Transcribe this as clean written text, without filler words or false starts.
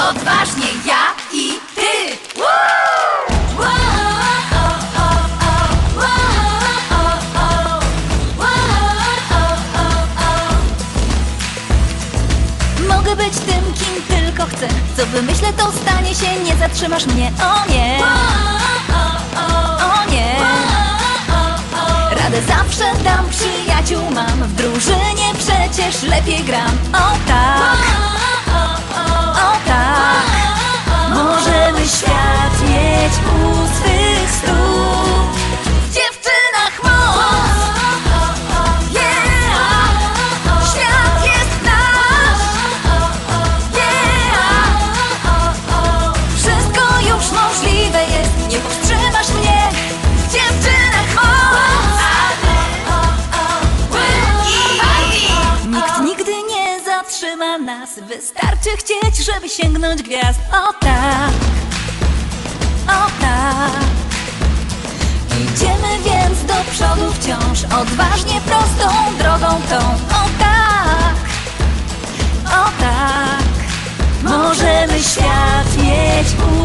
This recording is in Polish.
odważnie ja i ty. Mogę być tym, kim tylko chcę. Co wymyślę, to stanie się, nie zatrzymasz mnie. O nie, o nie. Radę zawsze dam, przyjaciół mam. W drużynie przecież lepiej gram. O tak, o tak. Możemy świat mieć u swych stóp. W dziewczynach moc. Yeah. Świat jest nasz. Yeah. Wszystko już możliwe jest. Nie powstrzymasz mnie. W dziewczynach moc. Nikt nigdy nie zatrzyma nas. Wystarczy chcieć, żeby sięgnąć gwiazd. O tak, o tak. Idziemy więc do przodu wciąż, odważnie prostą drogą tą. O tak, o tak. Możemy świat mieć